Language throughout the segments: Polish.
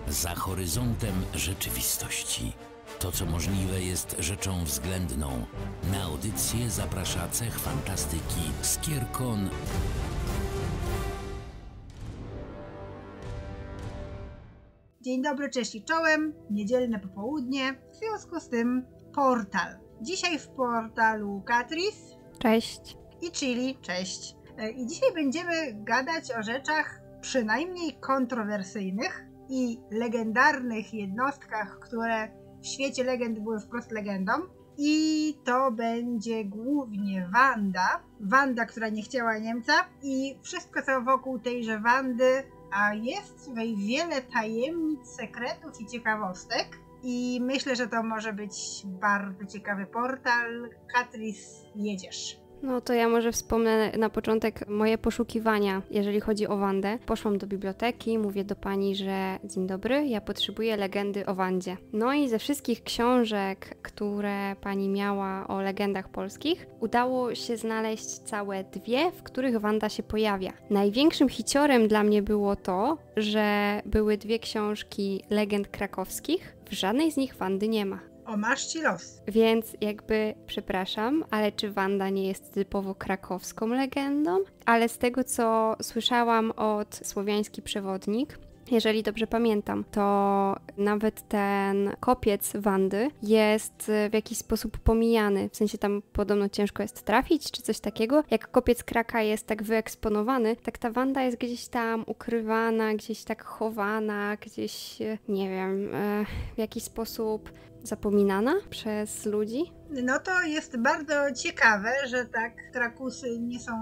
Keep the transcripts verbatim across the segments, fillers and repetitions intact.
za horyzontem rzeczywistości. To, co możliwe, jest rzeczą względną. Na audycję zaprasza cech fantastyki Skierkon. Dzień dobry, cześć i czołem. Niedzielne popołudnie, w związku z tym portal. Dzisiaj w portalu Katris. Cześć. I Chili. Cześć. I dzisiaj będziemy gadać o rzeczach przynajmniej kontrowersyjnych i legendarnych jednostkach, które w świecie legend były wprost legendą. I to będzie głównie Wanda. Wanda, która nie chciała Niemca i wszystko co wokół tejże Wandy, a jest tutaj wiele tajemnic, sekretów i ciekawostek. I myślę, że to może być bardzo ciekawy portal. Katris, jedziesz. No to ja może wspomnę na początek moje poszukiwania, jeżeli chodzi o Wandę. Poszłam do biblioteki, mówię do pani, że dzień dobry, ja potrzebuję legendy o Wandzie. No i ze wszystkich książek, które pani miała o legendach polskich, udało się znaleźć całe dwie, w których Wanda się pojawia. Największym hiciorem dla mnie było to, że były dwie książki legend krakowskich, w żadnej z nich Wandy nie ma. O, masz ci los. Więc jakby, przepraszam, ale czy Wanda nie jest typowo krakowską legendą? Ale z tego, co słyszałam od Słowiański Przewodnik, jeżeli dobrze pamiętam, to nawet ten kopiec Wandy jest w jakiś sposób pomijany. W sensie tam podobno ciężko jest trafić, czy coś takiego. Jak kopiec Kraka jest tak wyeksponowany, tak ta Wanda jest gdzieś tam ukrywana, gdzieś tak chowana, gdzieś, nie wiem, w jakiś sposób zapominana przez ludzi. No to jest bardzo ciekawe, że tak Krakusy nie są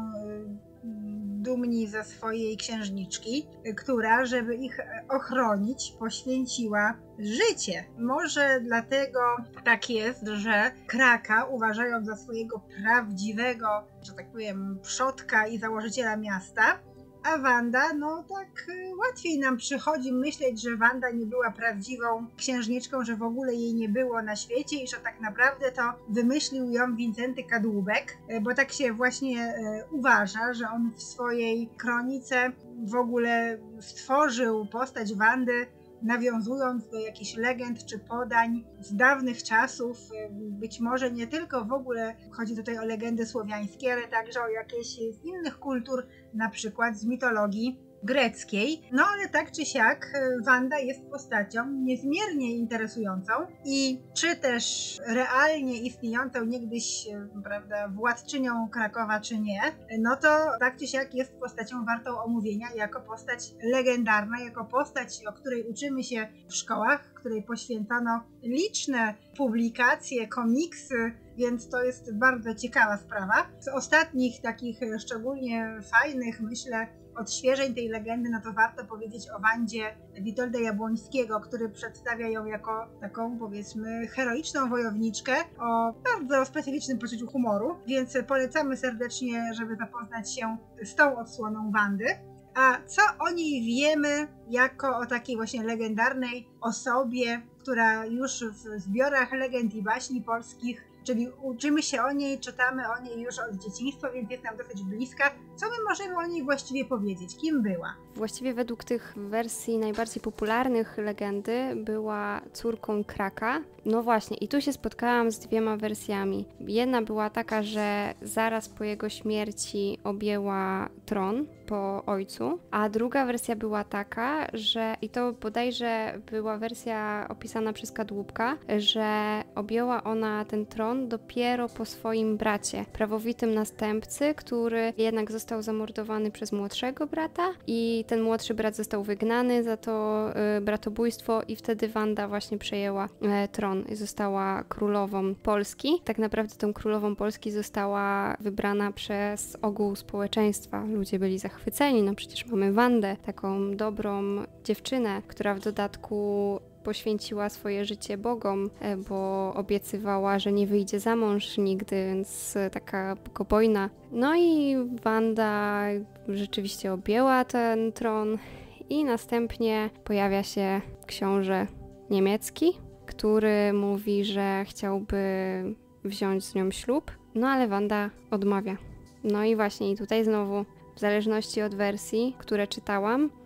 dumni ze swojej księżniczki, która, żeby ich ochronić, poświęciła życie. Może dlatego tak jest, że Kraka uważają za swojego prawdziwego, że tak powiem, przodka i założyciela miasta, a Wanda, no tak łatwiej nam przychodzi myśleć, że Wanda nie była prawdziwą księżniczką, że w ogóle jej nie było na świecie i że tak naprawdę to wymyślił ją Wincenty Kadłubek, bo tak się właśnie uważa, że on w swojej kronice w ogóle stworzył postać Wandy, nawiązując do jakichś legend czy podań z dawnych czasów, być może nie tylko w ogóle chodzi tutaj o legendy słowiańskie, ale także o jakieś z innych kultur, na przykład z mitologii greckiej. No ale tak czy siak Wanda jest postacią niezmiernie interesującą i czy też realnie istniejącą niegdyś, prawda, władczynią Krakowa czy nie, no to tak czy siak jest postacią wartą omówienia jako postać legendarna, jako postać, o której uczymy się w szkołach, której poświęcono liczne publikacje, komiksy, więc to jest bardzo ciekawa sprawa. Z ostatnich takich szczególnie fajnych, myślę, odświeżeń tej legendy, no to warto powiedzieć o Wandzie Witolda Jabłońskiego, który przedstawia ją jako taką, powiedzmy, heroiczną wojowniczkę o bardzo specyficznym poczuciu humoru, więc polecamy serdecznie, żeby zapoznać się z tą odsłoną Wandy. A co o niej wiemy jako o takiej właśnie legendarnej osobie, która już w zbiorach legend i baśni polskich, czyli uczymy się o niej, czytamy o niej już od dzieciństwa, więc jest nam dosyć bliska. Co my możemy o niej właściwie powiedzieć? Kim była? Właściwie według tych wersji najbardziej popularnych legendy była córką Kraka. No właśnie, i tu się spotkałam z dwiema wersjami. Jedna była taka, że zaraz po jego śmierci objęła tron po ojcu, a druga wersja była taka, że, i to bodajże była wersja opisana przez Kadłubka, że objęła ona ten tron dopiero po swoim bracie, prawowitym następcy, który jednak został zamordowany przez młodszego brata i ten młodszy brat został wygnany za to y, bratobójstwo i wtedy Wanda właśnie przejęła y, tron i została królową Polski. Tak naprawdę tą królową Polski została wybrana przez ogół społeczeństwa. Ludzie byli zachwyceni, no przecież mamy Wandę, taką dobrą dziewczynę, która w dodatku poświęciła swoje życie bogom, bo obiecywała, że nie wyjdzie za mąż nigdy, więc taka bogobojna. No i Wanda rzeczywiście objęła ten tron i następnie pojawia się książę niemiecki, który mówi, że chciałby wziąć z nią ślub, no ale Wanda odmawia. No i właśnie i tutaj znowu, w zależności od wersji, które czytałam,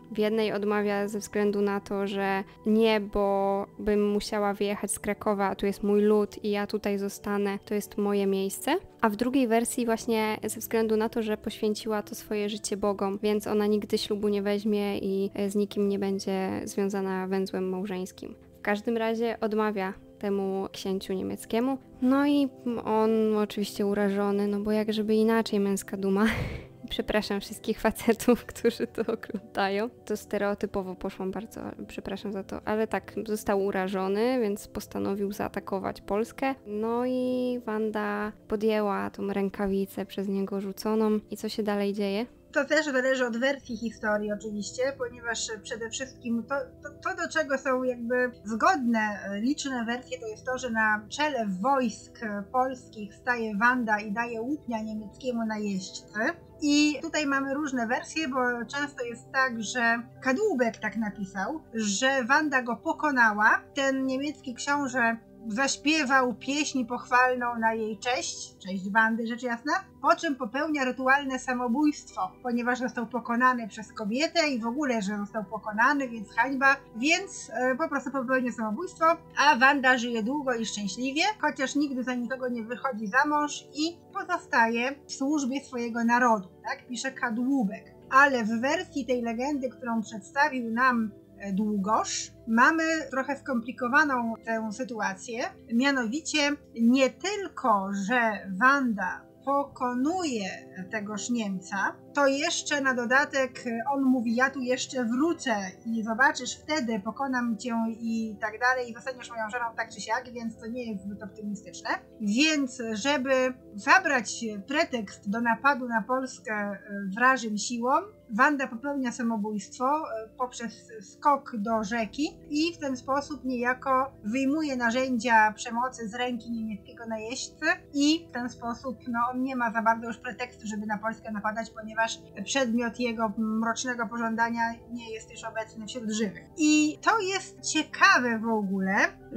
W jednej odmawia ze względu na to, że nie, bo bym musiała wyjechać z Krakowa, a tu jest mój lud i ja tutaj zostanę, to jest moje miejsce. A w drugiej wersji właśnie ze względu na to, że poświęciła to swoje życie Bogom, więc ona nigdy ślubu nie weźmie i z nikim nie będzie związana węzłem małżeńskim. W każdym razie odmawia temu księciu niemieckiemu. No i on oczywiście urażony, no bo jak żeby inaczej, męska duma. Przepraszam wszystkich facetów, którzy to oglądają. To stereotypowo poszłam bardzo, przepraszam za to, ale tak, został urażony, więc postanowił zaatakować Polskę. No i Wanda podjęła tą rękawicę przez niego rzuconą. I co się dalej dzieje? To też zależy od wersji historii oczywiście, ponieważ przede wszystkim to, to, to, do czego są jakby zgodne liczne wersje, to jest to, że na czele wojsk polskich staje Wanda i daje łupnia niemieckiemu najeźdźcy. I tutaj mamy różne wersje, bo często jest tak, że Kadłubek tak napisał, że Wanda go pokonała. Ten niemiecki książę zaśpiewał pieśń pochwalną na jej cześć, cześć Wandy rzecz jasna, po czym popełnia rytualne samobójstwo, ponieważ został pokonany przez kobietę i w ogóle, że został pokonany, więc hańba, więc e, po prostu popełnia samobójstwo, a Wanda żyje długo i szczęśliwie, chociaż nigdy za nikogo nie wychodzi za mąż i pozostaje w służbie swojego narodu, tak pisze Kadłubek. Ale w wersji tej legendy, którą przedstawił nam Długosz, mamy trochę skomplikowaną tę sytuację, mianowicie nie tylko, że Wanda pokonuje tegoż Niemca, to jeszcze na dodatek on mówi, ja tu jeszcze wrócę i zobaczysz wtedy, pokonam cię i tak dalej i zostaniesz moją żoną tak czy siak, więc to nie jest zbyt optymistyczne. Więc żeby zabrać pretekst do napadu na Polskę wrażym siłą, Wanda popełnia samobójstwo poprzez skok do rzeki i w ten sposób niejako wyjmuje narzędzia przemocy z ręki niemieckiego najeźdźcy i w ten sposób no, on nie ma za bardzo już pretekstu, żeby na Polskę napadać, ponieważ przedmiot jego mrocznego pożądania nie jest już obecny wśród żywych. I to jest ciekawe w ogóle,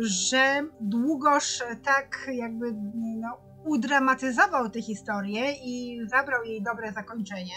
że Długosz tak jakby no, udramatyzował tę historię i zabrał jej dobre zakończenie.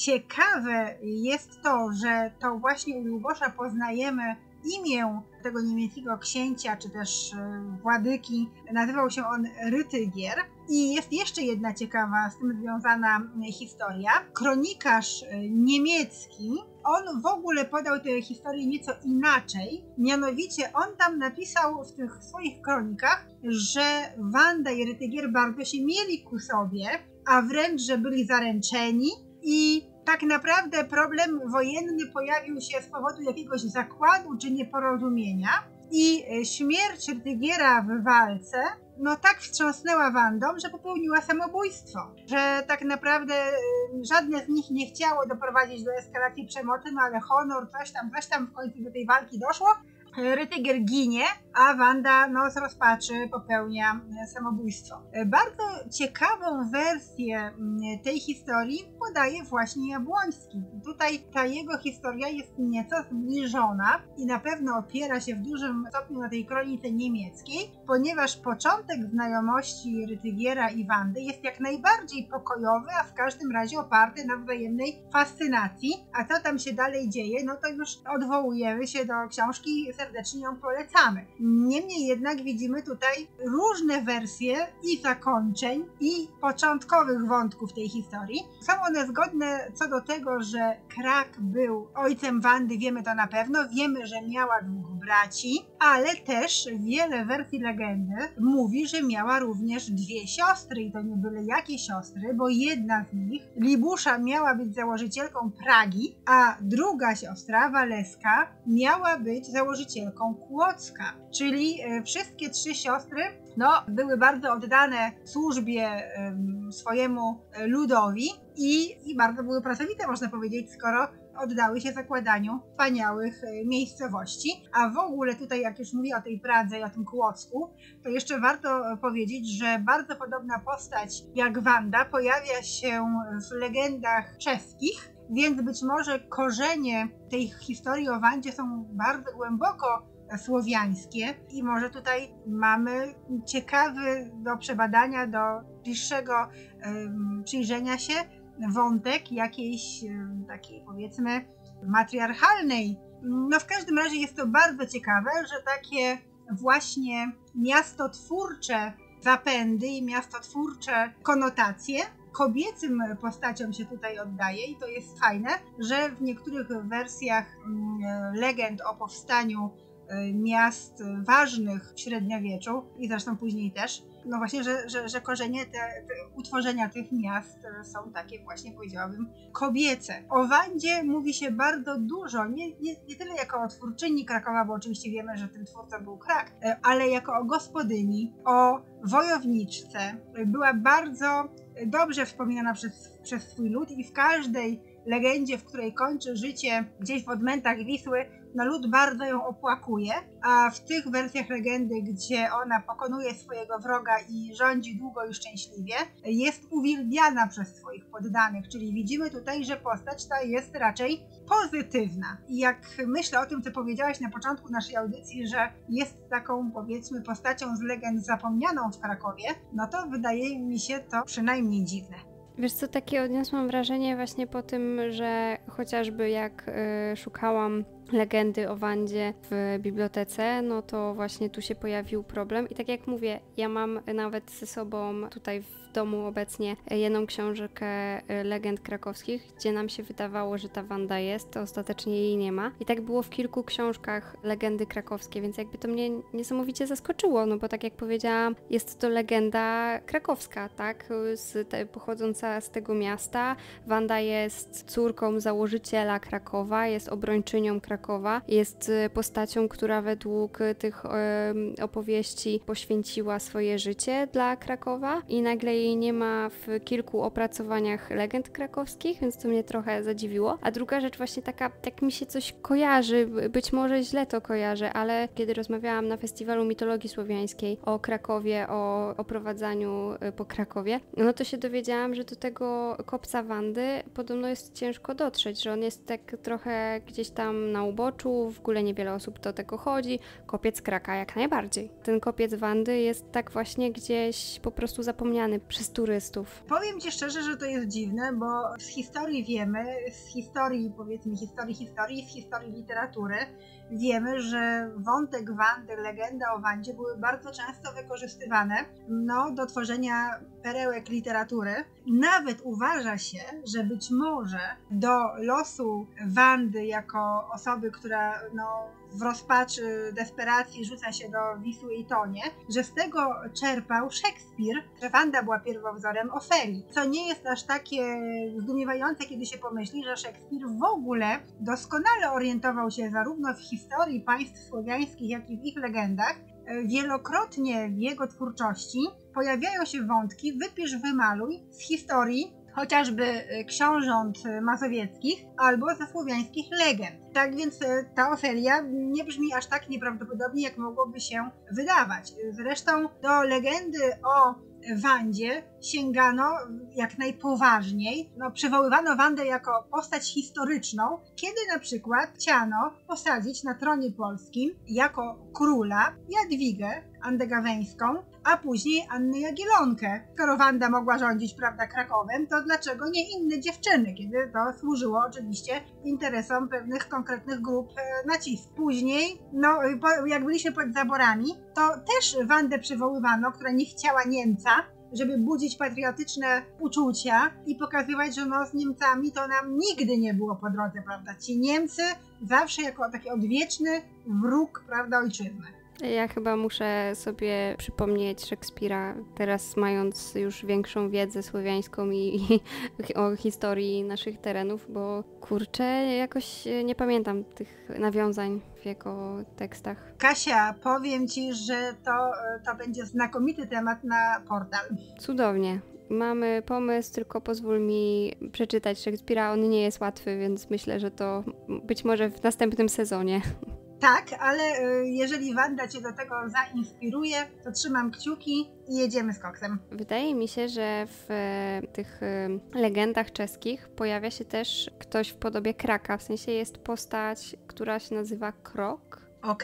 Ciekawe jest to, że to właśnie u Długosza poznajemy imię tego niemieckiego księcia, czy też władyki. Nazywał się on Rytygier. I jest jeszcze jedna ciekawa z tym związana historia. Kronikarz niemiecki, on w ogóle podał tę historię nieco inaczej. Mianowicie on tam napisał w tych swoich kronikach, że Wanda i Rytygier bardzo się mieli ku sobie, a wręcz, że byli zaręczeni i tak naprawdę problem wojenny pojawił się z powodu jakiegoś zakładu czy nieporozumienia i śmierć Rytygiera w walce no tak wstrząsnęła Wandą, że popełniła samobójstwo. Że tak naprawdę żadne z nich nie chciało doprowadzić do eskalacji przemocy, no ale honor, coś tam, coś tam w końcu do tej walki doszło. Rytygier ginie, a Wanda no, z rozpaczy popełnia samobójstwo. Bardzo ciekawą wersję tej historii podaje właśnie Jabłoński. Tutaj ta jego historia jest nieco zbliżona i na pewno opiera się w dużym stopniu na tej kronice niemieckiej, ponieważ początek znajomości Rytygiera i Wandy jest jak najbardziej pokojowy, a w każdym razie oparty na wzajemnej fascynacji. A co tam się dalej dzieje, no to już odwołujemy się do książki, serdecznie ją polecamy. Niemniej jednak widzimy tutaj różne wersje i zakończeń, i początkowych wątków tej historii. Są one zgodne co do tego, że Krak był ojcem Wandy, wiemy to na pewno, wiemy, że miała dwóch braci, ale też wiele wersji legendy mówi, że miała również dwie siostry i to nie byle jakie siostry, bo jedna z nich, Libusza, miała być założycielką Pragi, a druga siostra, Waleska, miała być założycielką Kłodzka, czyli wszystkie trzy siostry no, były bardzo oddane służbie um, swojemu ludowi i, i bardzo były pracowite, można powiedzieć, skoro oddały się zakładaniu wspaniałych miejscowości. A w ogóle tutaj, jak już mówię o tej Pradze i o tym Kłodzku, to jeszcze warto powiedzieć, że bardzo podobna postać jak Wanda pojawia się w legendach czeskich, więc być może korzenie tej historii o Wandzie są bardzo głęboko słowiańskie i może tutaj mamy ciekawy do przebadania, do bliższego um, przyjrzenia się wątek jakiejś um, takiej powiedzmy matriarchalnej. No w każdym razie jest to bardzo ciekawe, że takie właśnie miastotwórcze zapędy i miastotwórcze konotacje kobiecym postaciom się tutaj oddaje i to jest fajne, że w niektórych wersjach legend o powstaniu miast ważnych w średniowieczu i zresztą później też, no właśnie, że, że, że korzenie te, te utworzenia tych miast są takie właśnie, powiedziałabym, kobiece. O Wandzie mówi się bardzo dużo, nie, nie, nie tyle jako o twórczyni Krakowa, bo oczywiście wiemy, że tym twórcą był Krak, ale jako o gospodyni, o wojowniczce. Była bardzo dobrze wspominana przez, przez swój lud i w każdej legendzie, w której kończy życie gdzieś w odmętach Wisły, no lud bardzo ją opłakuje, a w tych wersjach legendy, gdzie ona pokonuje swojego wroga i rządzi długo i szczęśliwie, jest uwielbiana przez swoich poddanych, czyli widzimy tutaj, że postać ta jest raczej pozytywna. I jak myślę o tym, co powiedziałaś na początku naszej audycji, że jest taką, powiedzmy, postacią z legend zapomnianą w Krakowie, no to wydaje mi się to przynajmniej dziwne. Wiesz co, takie odniosłam wrażenie właśnie po tym, że chociażby jak y, szukałam legendy o Wandzie w bibliotece, no to właśnie tu się pojawił problem i tak jak mówię, ja mam nawet ze sobą tutaj w domu obecnie jedną książkę legend krakowskich, gdzie nam się wydawało, że ta Wanda jest, to ostatecznie jej nie ma. I tak było w kilku książkach legendy krakowskie, więc jakby to mnie niesamowicie zaskoczyło, no bo tak jak powiedziałam, jest to legenda krakowska, tak, z te, pochodząca z tego miasta. Wanda jest córką założyciela Krakowa, jest obrończynią Krakowa, jest postacią, która według tych opowieści poświęciła swoje życie dla Krakowa i nagle jej nie ma w kilku opracowaniach legend krakowskich, więc to mnie trochę zadziwiło. A druga rzecz właśnie taka, tak mi się coś kojarzy, być może źle to kojarzę, ale kiedy rozmawiałam na Festiwalu Mitologii Słowiańskiej o Krakowie, o oprowadzaniu po Krakowie, no to się dowiedziałam, że do tego kopca Wandy podobno jest ciężko dotrzeć, że on jest tak trochę gdzieś tam na uboczu, w ogóle niewiele osób do tego chodzi. Kopiec Kraka jak najbardziej. Ten kopiec Wandy jest tak właśnie gdzieś po prostu zapomniany przez turystów. Powiem Ci szczerze, że to jest dziwne, bo z historii wiemy, z historii, powiedzmy historii historii, z historii literatury wiemy, że wątek Wandy, legenda o Wandzie były bardzo często wykorzystywane no, do tworzenia perełek literatury. Nawet uważa się, że być może do losu Wandy jako osoby, która no, w rozpaczy, desperacji rzuca się do Wisły i tonie, że z tego czerpał Szekspir, że Wanda była pierwowzorem Ofelii. Co nie jest aż takie zdumiewające, kiedy się pomyśli, że Szekspir w ogóle doskonale orientował się zarówno w historii państw słowiańskich, jak i w ich legendach. Wielokrotnie w jego twórczości pojawiają się wątki wypisz, wymaluj z historii chociażby książąt mazowieckich albo ze słowiańskich legend. Tak więc ta Ofelia nie brzmi aż tak nieprawdopodobnie, jak mogłoby się wydawać. Zresztą do legendy o Wandzie sięgano jak najpoważniej. No, przywoływano Wandę jako postać historyczną, kiedy na przykład chciano posadzić na tronie polskim jako króla Jadwigę Andegaweńską, a później Annę Jagiellonkę. Skoro Wanda mogła rządzić, prawda, Krakowem, to dlaczego nie inne dziewczyny, kiedy to służyło oczywiście interesom pewnych konkretnych grup e, nacisku. Później, no, po, jak byliśmy pod zaborami, to też Wandę przywoływano, która nie chciała Niemca, żeby budzić patriotyczne uczucia i pokazywać, że no z Niemcami to nam nigdy nie było po drodze, prawda? Ci Niemcy zawsze jako taki odwieczny wróg, prawda, ojczyzny. Ja chyba muszę sobie przypomnieć Szekspira, teraz mając już większą wiedzę słowiańską i, i o historii naszych terenów, bo kurczę, jakoś nie pamiętam tych nawiązań w jego tekstach. Kasia, powiem Ci, że to, to będzie znakomity temat na portal. Cudownie. Mamy pomysł, tylko pozwól mi przeczytać Szekspira. On nie jest łatwy, więc myślę, że to być może w następnym sezonie. Tak, ale jeżeli Wanda Cię do tego zainspiruje, to trzymam kciuki i jedziemy z koksem. Wydaje mi się, że w tych legendach czeskich pojawia się też ktoś w podobie Kraka, w sensie jest postać, która się nazywa Krok. Okej. Okay.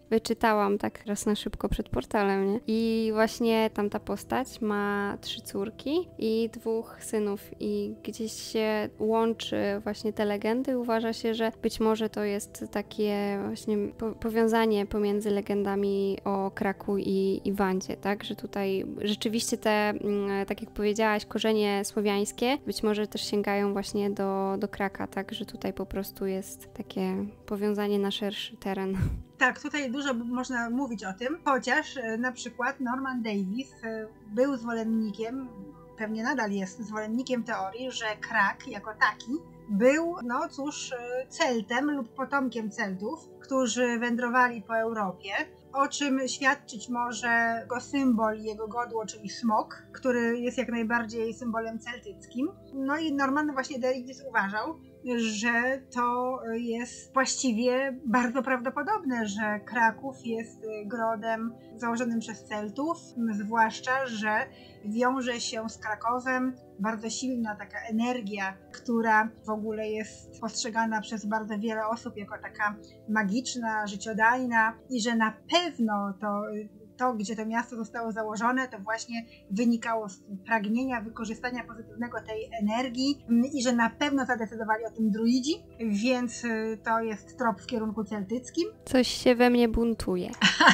wyczytałam tak raz na szybko przed portalem, nie? I właśnie tamta postać ma trzy córki i dwóch synów i gdzieś się łączy właśnie te legendy. Uważa się, że być może to jest takie właśnie po- powiązanie pomiędzy legendami o Kraku i, i Wandzie, tak? Że tutaj rzeczywiście te, mm, tak jak powiedziałaś, korzenie słowiańskie być może też sięgają właśnie do, do Kraka, tak? Że tutaj po prostu jest takie powiązanie na szerszy teren. Tak, tutaj dużo można mówić o tym, chociaż e, na przykład Norman Davies e, był zwolennikiem, pewnie nadal jest zwolennikiem teorii, że Krak jako taki był, no cóż, e, Celtem lub potomkiem Celtów, którzy wędrowali po Europie, o czym świadczyć może jego symbol, jego godło, czyli smok, który jest jak najbardziej symbolem celtyckim. No i Norman właśnie Davies uważał, że to jest właściwie bardzo prawdopodobne, że Kraków jest grodem założonym przez Celtów, zwłaszcza, że wiąże się z Krakowem bardzo silna taka energia, która w ogóle jest postrzegana przez bardzo wiele osób jako taka magiczna, życiodajna i że na pewno to to, gdzie to miasto zostało założone, to właśnie wynikało z pragnienia wykorzystania pozytywnego tej energii i że na pewno zadecydowali o tym druidzi, więc to jest trop w kierunku celtyckim. Coś się we mnie buntuje.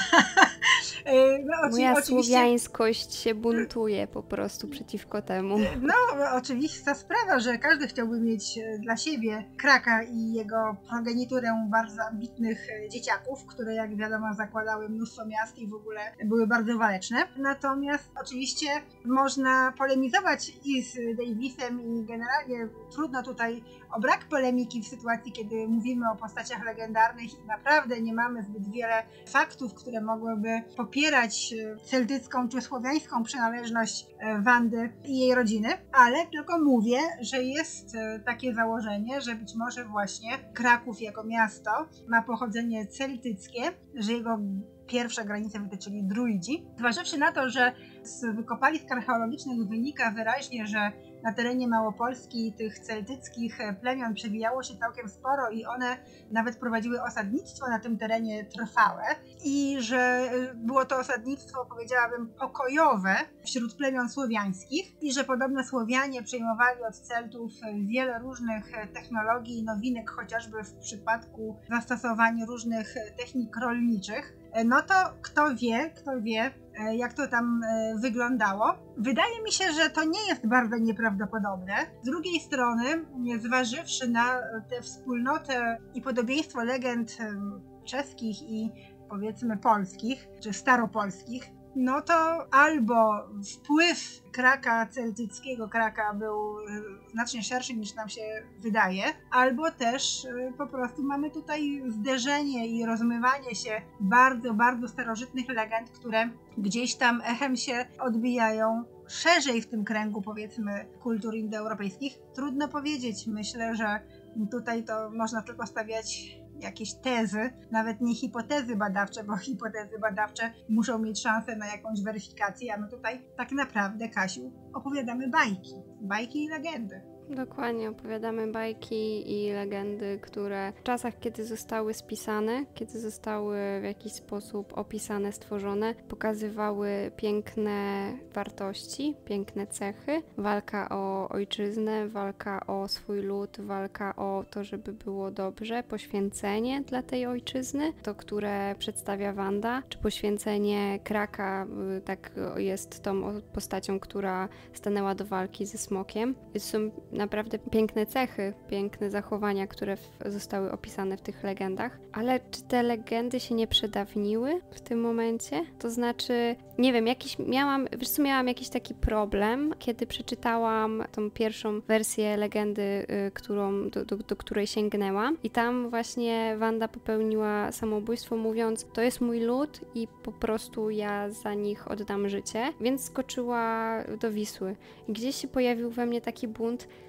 No, Moja oczywiście... słowiańskość się buntuje po prostu przeciwko temu. No, oczywista sprawa, że każdy chciałby mieć dla siebie Kraka i jego progeniturę bardzo ambitnych dzieciaków, które jak wiadomo zakładały mnóstwo miast i w ogóle były bardzo waleczne. Natomiast oczywiście można polemizować i z Daviesem i generalnie trudno tutaj o brak polemiki w sytuacji, kiedy mówimy o postaciach legendarnych i naprawdę nie mamy zbyt wiele faktów, które mogłyby popierać celtycką czy słowiańską przynależność Wandy i jej rodziny, ale tylko mówię, że jest takie założenie, że być może właśnie Kraków jako miasto ma pochodzenie celtyckie, że jego pierwsze granice wytyczyli druidzi. Zważywszy na to, że z wykopalisk archeologicznych wynika wyraźnie, że na terenie Małopolski tych celtyckich plemion przewijało się całkiem sporo i one nawet prowadziły osadnictwo na tym terenie trwałe i że było to osadnictwo, powiedziałabym, pokojowe wśród plemion słowiańskich i że podobno Słowianie przejmowali od Celtów wiele różnych technologii i nowinek, chociażby w przypadku zastosowania różnych technik rolniczych. No to kto wie, kto wie, jak to tam wyglądało. Wydaje mi się, że to nie jest bardzo nieprawdopodobne. Z drugiej strony, zważywszy na tę wspólnotę i podobieństwo legend czeskich i powiedzmy polskich, czy staropolskich, no to albo wpływ Kraka celtyckiego, Kraka był znacznie szerszy niż nam się wydaje, albo też po prostu mamy tutaj zderzenie i rozmywanie się bardzo, bardzo starożytnych legend, które gdzieś tam echem się odbijają szerzej w tym kręgu, powiedzmy, kultur indoeuropejskich. Trudno powiedzieć. Myślę, że tutaj to można tylko stawiać jakieś tezy, nawet nie hipotezy badawcze, bo hipotezy badawcze muszą mieć szansę na jakąś weryfikację, a my tutaj tak naprawdę, Kasiu, opowiadamy bajki. Bajki i legendy. Dokładnie, opowiadamy bajki i legendy, które w czasach, kiedy zostały spisane, kiedy zostały w jakiś sposób opisane, stworzone, pokazywały piękne wartości, piękne cechy. Walka o ojczyznę, walka o swój lud, walka o to, żeby było dobrze, poświęcenie dla tej ojczyzny, to, które przedstawia Wanda, czy poświęcenie Kraka, tak jest tą postacią, która stanęła do walki ze smokiem. Są naprawdę piękne cechy, piękne zachowania, które w, zostały opisane w tych legendach, ale czy te legendy się nie przedawniły w tym momencie? To znaczy, nie wiem, jakiś miałam, wiesz co, miałam jakiś taki problem, kiedy przeczytałam tą pierwszą wersję legendy, y, którą, do, do, do której sięgnęłam i tam właśnie Wanda popełniła samobójstwo, mówiąc, to jest mój lud i po prostu ja za nich oddam życie, więc skoczyła do Wisły. I gdzieś się pojawił we mnie taki bunt,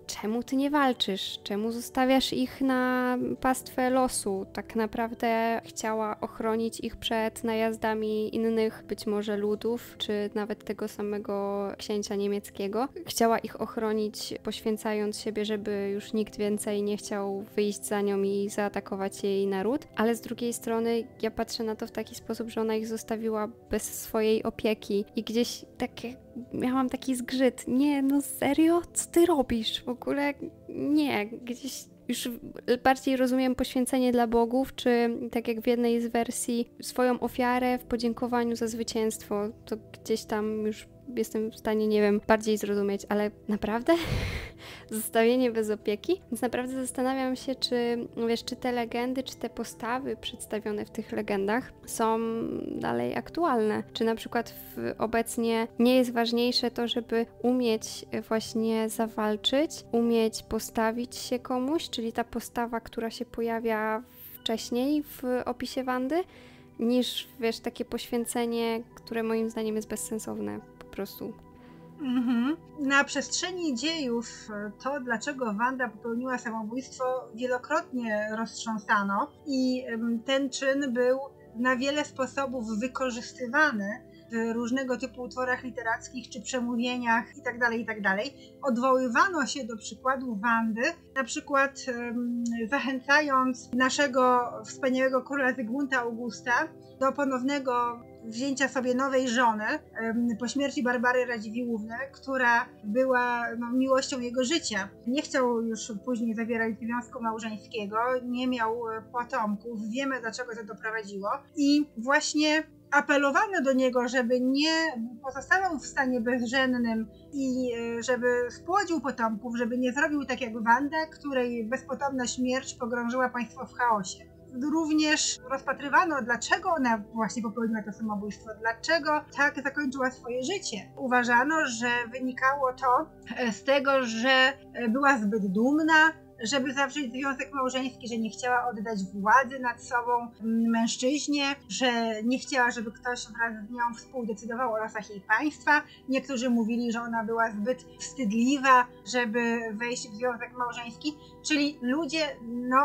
czemu ty nie walczysz? Czemu zostawiasz ich na pastwę losu? Tak naprawdę chciała ochronić ich przed najazdami innych, być może ludów, czy nawet tego samego księcia niemieckiego. Chciała ich ochronić, poświęcając siebie, żeby już nikt więcej nie chciał wyjść za nią i zaatakować jej naród. Ale z drugiej strony ja patrzę na to w taki sposób, że ona ich zostawiła bez swojej opieki i gdzieś takie miałam taki zgrzyt. Nie, no serio? Co ty robisz? W ogóle nie. Gdzieś już bardziej rozumiem poświęcenie dla bogów, czy tak jak w jednej z wersji swoją ofiarę w podziękowaniu za zwycięstwo. To gdzieś tam już jestem w stanie, nie wiem, bardziej zrozumieć, ale naprawdę? Zostawienie bez opieki? Więc naprawdę zastanawiam się, czy, wiesz, czy te legendy, czy te postawy przedstawione w tych legendach są dalej aktualne. Czy na przykład w, obecnie nie jest ważniejsze to, żeby umieć właśnie zawalczyć, umieć postawić się komuś, czyli ta postawa, która się pojawia wcześniej w opisie Wandy, niż, wiesz, takie poświęcenie, które moim zdaniem jest bezsensowne po prostu. Mhm. Na przestrzeni dziejów to, dlaczego Wanda popełniła samobójstwo, wielokrotnie roztrząsano i ten czyn był na wiele sposobów wykorzystywany w różnego typu utworach literackich czy przemówieniach itd., itd. Odwoływano się do przykładu Wandy, na przykład um, zachęcając naszego wspaniałego króla Zygmunta Augusta do ponownego wzięcia sobie nowej żony um, po śmierci Barbary Radziwiłłówny, która była no, miłością jego życia. Nie chciał już później zawierać związku małżeńskiego, nie miał potomków, wiemy, dlaczego to doprowadziło i właśnie apelowano do niego, żeby nie pozostawał w stanie bezżennym i żeby spłodził potomków, żeby nie zrobił tak jak Wanda, której bezpotomna śmierć pogrążyła państwo w chaosie. Również rozpatrywano, dlaczego ona właśnie popełniła to samobójstwo, dlaczego tak zakończyła swoje życie. Uważano, że wynikało to z tego, że była zbyt dumna, żeby zawrzeć związek małżeński, że nie chciała oddać władzy nad sobą mężczyźnie, że nie chciała, żeby ktoś wraz z nią współdecydował o losach jej państwa. Niektórzy mówili, że ona była zbyt wstydliwa, żeby wejść w związek małżeński. Czyli ludzie, no,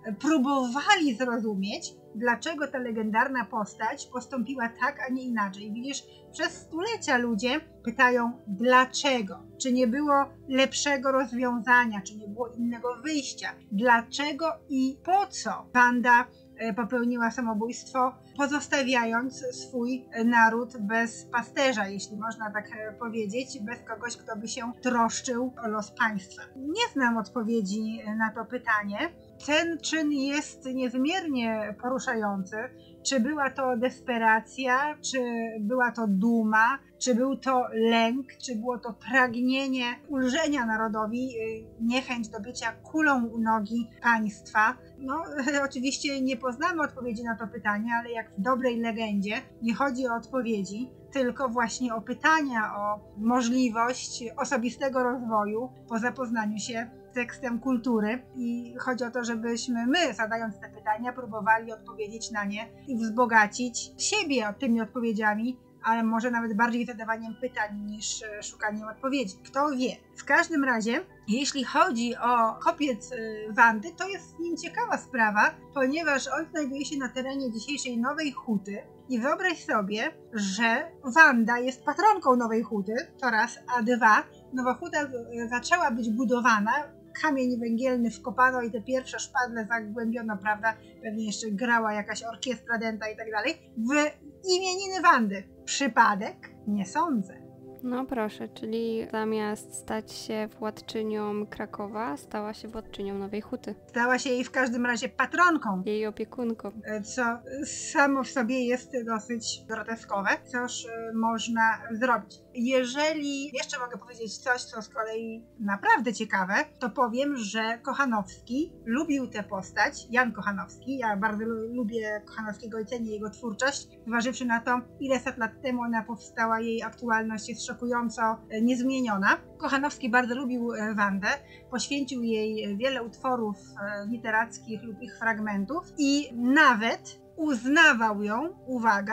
próbowali zrozumieć, dlaczego ta legendarna postać postąpiła tak, a nie inaczej. Widzisz, przez stulecia ludzie pytają dlaczego, czy nie było lepszego rozwiązania, czy nie było innego wyjścia, dlaczego i po co Wanda popełniła samobójstwo, pozostawiając swój naród bez pasterza, jeśli można tak powiedzieć, bez kogoś, kto by się troszczył o los państwa. Nie znam odpowiedzi na to pytanie. Ten czyn jest niezmiernie poruszający. Czy była to desperacja, czy była to duma, czy był to lęk, czy było to pragnienie ulżenia narodowi, niechęć do bycia kulą u nogi państwa. No, oczywiście nie poznamy odpowiedzi na to pytanie, ale jak w dobrej legendzie nie chodzi o odpowiedzi, tylko właśnie o pytania, o możliwość osobistego rozwoju po zapoznaniu się z tekstem kultury i chodzi o to, żebyśmy my, zadając te pytania, próbowali odpowiedzieć na nie i wzbogacić siebie tymi odpowiedziami, ale może nawet bardziej zadawaniem pytań niż szukaniem odpowiedzi. Kto wie. W każdym razie, jeśli chodzi o kopiec Wandy, to jest z nim ciekawa sprawa, ponieważ on znajduje się na terenie dzisiejszej Nowej Huty i wyobraź sobie, że Wanda jest patronką Nowej Huty, to raz, a dwa, Nowa Huta zaczęła być budowana, kamień węgielny wkopano i te pierwsze szpadle zagłębiono, prawda, pewnie jeszcze grała jakaś orkiestra dęta i tak dalej, w imieniny Wandy. Przypadek? Nie sądzę. No proszę, czyli zamiast stać się władczynią Krakowa, stała się władczynią Nowej Huty. Stała się jej w każdym razie patronką. Jej opiekunką. Co samo w sobie jest dosyć groteskowe. Cóż można zrobić? Jeżeli jeszcze mogę powiedzieć coś, co z kolei naprawdę ciekawe, to powiem, że Kochanowski lubił tę postać, Jan Kochanowski. Ja bardzo lubię Kochanowskiego i cenię jego twórczość. Zważywszy na to, ile set lat temu ona powstała, jej aktualność jest szokująco niezmieniona. Kochanowski bardzo lubił Wandę, poświęcił jej wiele utworów literackich lub ich fragmentów i nawet uznawał ją, uwaga,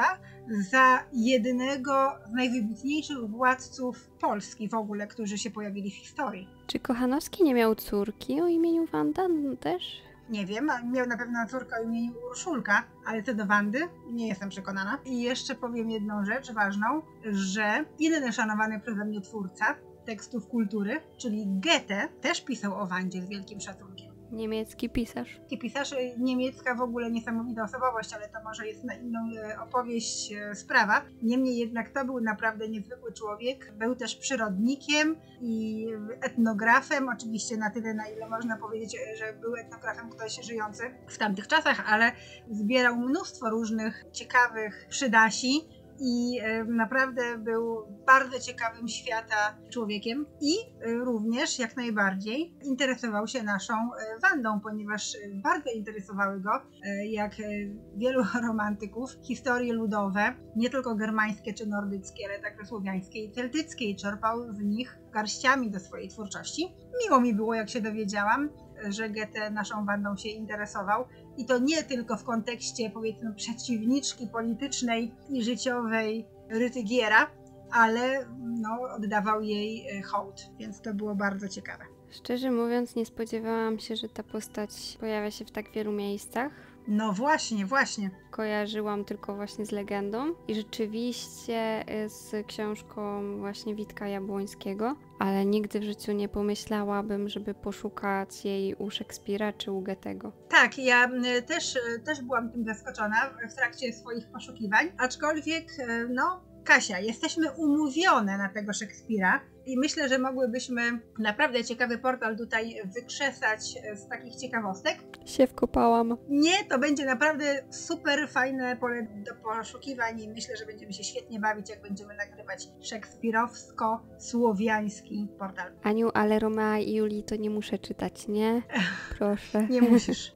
za jednego z najwybitniejszych władców Polski w ogóle, którzy się pojawili w historii. Czy Kochanowski nie miał córki o imieniu Wanda no też? Nie wiem, miał na pewno córkę o imieniu Urszulka, ale co do Wandy, nie jestem przekonana. I jeszcze powiem jedną rzecz ważną, że inny szanowany przeze mnie twórca tekstów kultury, czyli Goethe, też pisał o Wandzie z wielkim szacunkiem. Niemiecki pisarz. Pisarz niemiecka w ogóle niesamowita osobowość, ale to może jest na inną opowieść sprawa. Niemniej jednak to był naprawdę niezwykły człowiek. Był też przyrodnikiem i etnografem, oczywiście na tyle, na ile można powiedzieć, że był etnografem ktoś żyjący w tamtych czasach, ale zbierał mnóstwo różnych ciekawych przydasi. I naprawdę był bardzo ciekawym świata człowiekiem i również jak najbardziej interesował się naszą Wandą, ponieważ bardzo interesowały go, jak wielu romantyków, historie ludowe, nie tylko germańskie czy nordyckie, ale także słowiańskie i celtyckie, i czerpał z nich garściami do swojej twórczości. Miło mi było, jak się dowiedziałam, że Goethe naszą Wandą się interesował. I to nie tylko w kontekście, powiedzmy, przeciwniczki politycznej i życiowej Rytygiera, ale no, oddawał jej hołd, więc to było bardzo ciekawe. Szczerze mówiąc, nie spodziewałam się, że ta postać pojawia się w tak wielu miejscach. No właśnie, właśnie. Kojarzyłam tylko właśnie z legendą i rzeczywiście z książką właśnie Witka Jabłońskiego, ale nigdy w życiu nie pomyślałabym, żeby poszukać jej u Szekspira czy u Goethego. Tak, ja też, też byłam tym zaskoczona w trakcie swoich poszukiwań, aczkolwiek no Kasia, jesteśmy umówione na tego Szekspira i myślę, że mogłybyśmy naprawdę ciekawy portal tutaj wykrzesać z takich ciekawostek. Się wkopałam. Nie, to będzie naprawdę super fajne pole do poszukiwań i myślę, że będziemy się świetnie bawić, jak będziemy nagrywać szekspirowsko-słowiański portal. Aniu, ale Romea i Julii to nie muszę czytać, nie? Proszę. Nie musisz.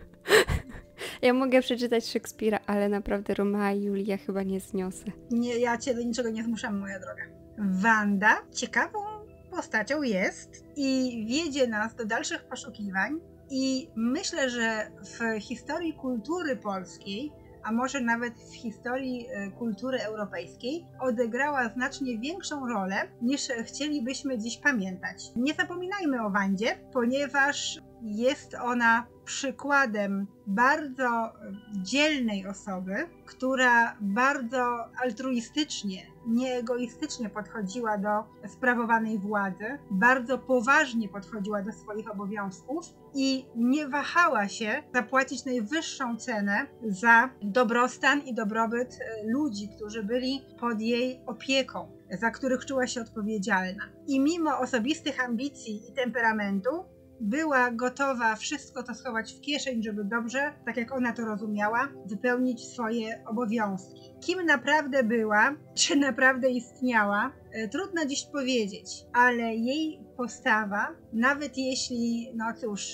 Ja mogę przeczytać Szekspira, ale naprawdę Romea i Julia chyba nie zniosę. Nie, ja cię do niczego nie zmuszam, moja droga. Wanda ciekawą postacią jest i wiedzie nas do dalszych poszukiwań i myślę, że w historii kultury polskiej, a może nawet w historii kultury europejskiej, odegrała znacznie większą rolę, niż chcielibyśmy dziś pamiętać. Nie zapominajmy o Wandzie, ponieważ jest ona przykładem bardzo dzielnej osoby, która bardzo altruistycznie, nieegoistycznie podchodziła do sprawowanej władzy, bardzo poważnie podchodziła do swoich obowiązków i nie wahała się zapłacić najwyższą cenę za dobrostan i dobrobyt ludzi, którzy byli pod jej opieką, za których czuła się odpowiedzialna. I mimo osobistych ambicji i temperamentu, była gotowa wszystko to schować w kieszeń, żeby dobrze, tak jak ona to rozumiała, wypełnić swoje obowiązki. Kim naprawdę była, czy naprawdę istniała, trudno dziś powiedzieć, ale jej postawa, nawet jeśli, no cóż,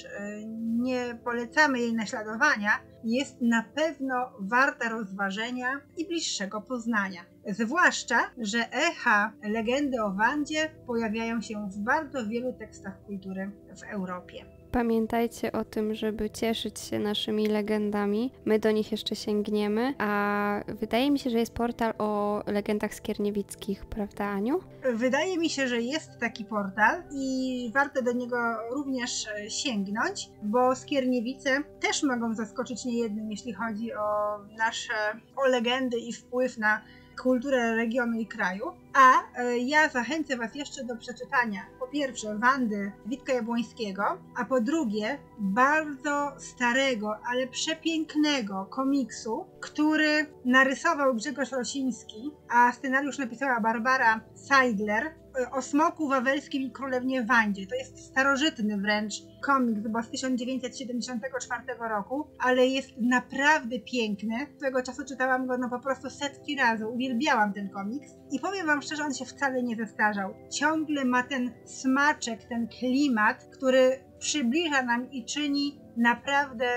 nie polecamy jej naśladowania, jest na pewno warta rozważenia i bliższego poznania. Zwłaszcza, że echa legendy o Wandzie pojawiają się w bardzo wielu tekstach kultury w Europie. Pamiętajcie o tym, żeby cieszyć się naszymi legendami. My do nich jeszcze sięgniemy, a wydaje mi się, że jest portal o legendach skierniewickich, prawda, Aniu? Wydaje mi się, że jest taki portal i warto do niego również sięgnąć, bo Skierniewice też mogą zaskoczyć niejednym, jeśli chodzi o nasze o legendy i wpływ na kulturę regionu i kraju. A ja zachęcę Was jeszcze do przeczytania po pierwsze Wandy Witka Jabłońskiego, a po drugie bardzo starego, ale przepięknego komiksu, który narysował Grzegorz Rosiński, a scenariusz napisała Barbara Seidler, o smoku wawelskim i królewnie Wandzie. To jest starożytny wręcz komiks, bo z tysiąc dziewięćset siedemdziesiątego czwartego roku, ale jest naprawdę piękny. Swego czasu czytałam go no po prostu setki razy, uwielbiałam ten komiks i powiem Wam szczerze, on się wcale nie zestarzał. Ciągle ma ten smaczek, ten klimat, który przybliża nam i czyni naprawdę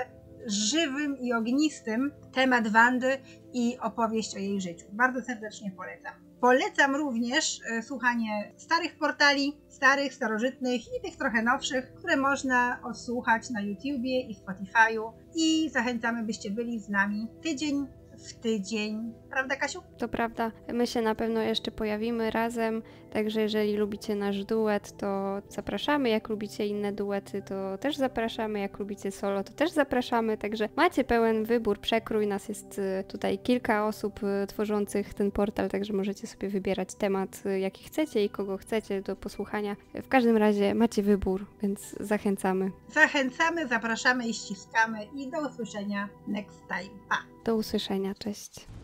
żywym i ognistym temat Wandy i opowieść o jej życiu. Bardzo serdecznie polecam. Polecam również e, słuchanie starych portali, starych, starożytnych i tych trochę nowszych, które można odsłuchać na YouTubie i Spotify'u i zachęcamy, byście byli z nami tydzień w tydzień. Prawda, Kasiu? To prawda, my się na pewno jeszcze pojawimy razem, także jeżeli lubicie nasz duet, to zapraszamy, jak lubicie inne duety, to też zapraszamy, jak lubicie solo, to też zapraszamy, także macie pełen wybór, przekrój, nas jest y, tutaj kilka osób y, tworzących ten portal, także możecie sobie wybierać temat, y, jaki chcecie i kogo chcecie do posłuchania. W każdym razie macie wybór, więc zachęcamy. Zachęcamy, zapraszamy i ściskamy i do usłyszenia next time. Pa! Do usłyszenia, cześć.